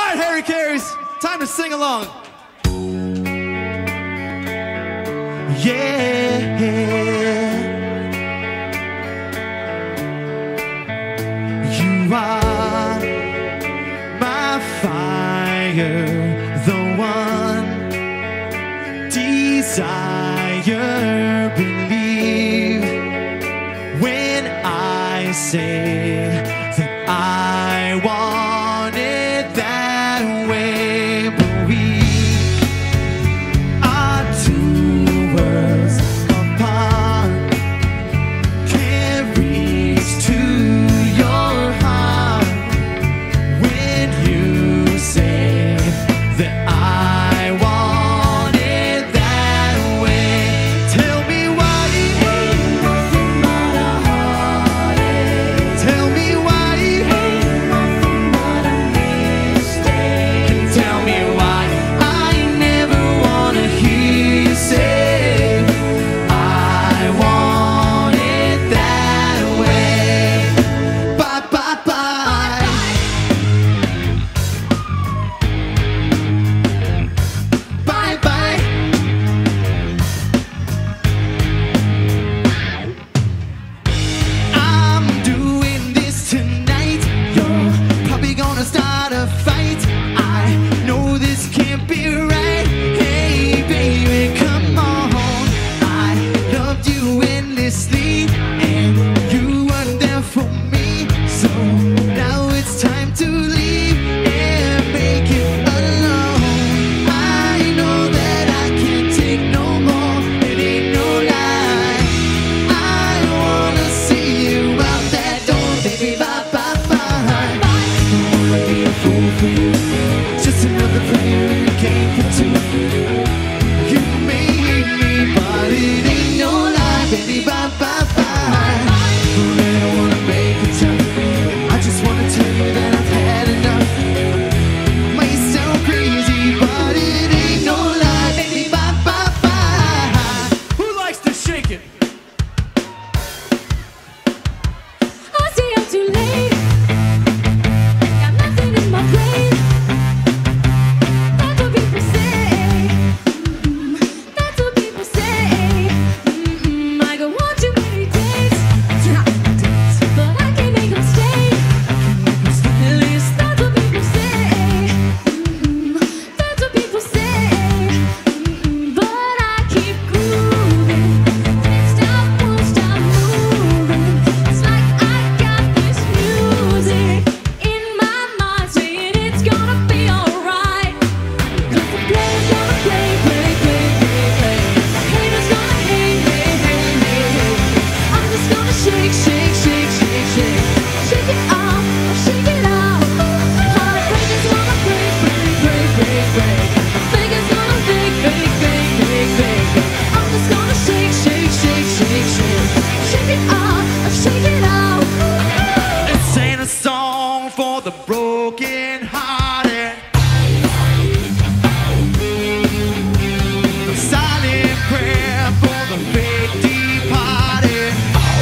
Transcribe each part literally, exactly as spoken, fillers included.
right, Harry Careys, time to sing along. Yeah. You are my fire, the one desire. Believe when I say that I want it that way. But we are two worlds apart. Can't reach to your heart when you say that I want it that way. Tell me why you ain't nothing but a heartache. Tell me why you ain't nothing but a mistake. Tell me why I never wanna hear you say I want it that way. Bye bye bye. Bye bye. I'm doing this tonight. You're probably gonna start a fight. I know this can't be right. Hey baby, come on. I loved you endlessly and you were there for me. So now it's time to leave and make it alone. I know that I can't take no more. It ain't no lie. I wanna see you out that door, baby. Bye bye bye. Don't wanna be a fool for you. Just another player in the game for two. You made me, but it ain't no lie, baby. Bye bye bye. I don't wanna make it tough. I just wanna tell you that I've had enough. Might sound crazy, but it ain't no lie, baby. Bye bye bye. Who likes to shake it? I say I'm too late. Got nothing in my brain. That's what people say. Mm, That's what people say. Mm-mm, I go on too many dates, but I can't make them stay. At least that's what people say. Mm-mm, That's what people say. Mm-mm, But I keep grooving. Can't stop, won't stop moving. It's like I got this music in my mind saying it's gonna be alright. 'Cause the player's gonna play, play, play, play, play. Haters gonna hate, hate, hate, hate, hate. I'm just gonna shake, shake, shake, shake, shake. Shake it off, shake it out. Heartbreakers gonna break, break, break, break, break. Fakers gonna fake, fake, fake, fake, fake. I'm just gonna shake, shake, shake, shake, shake. Shake it off, shake it out. This ain't a song for the broken hearted. A silent prayer for the fake departed.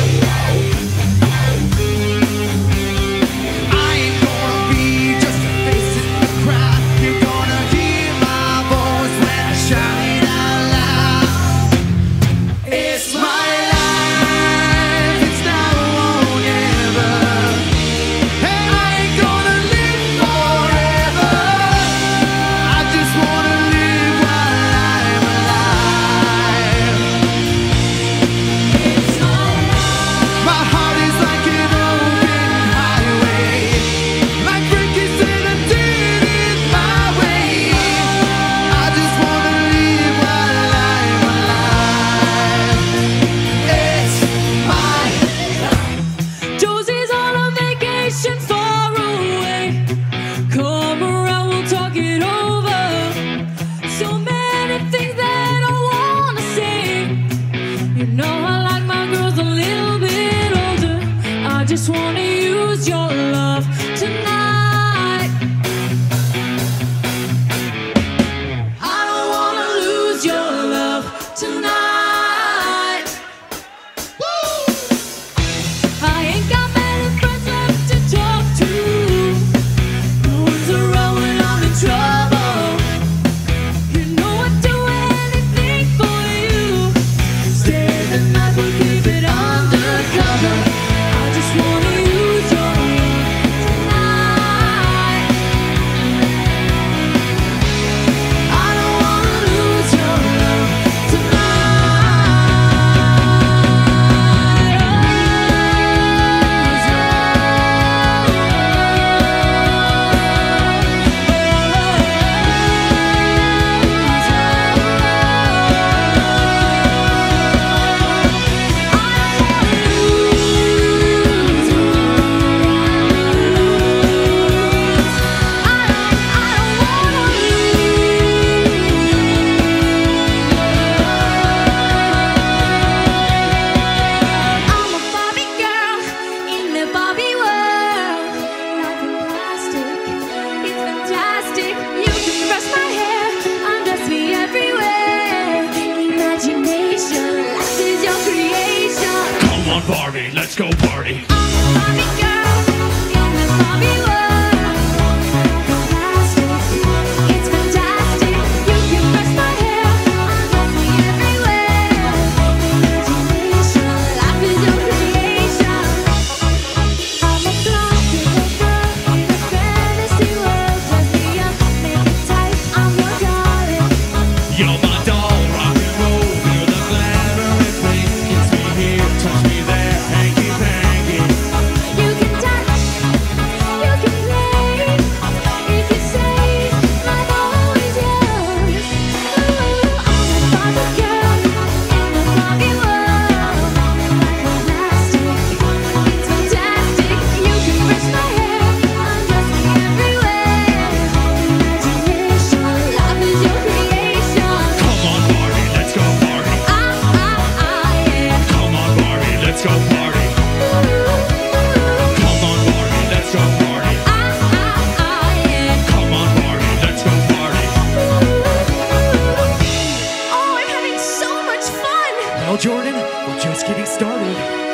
I ain't gonna be just a face in the crowd. You're gonna hear my voice when I shout it out loud. It's my life, it's now or never. Hey, I ain't gonna live forever. Well, Jordan, we're just getting started.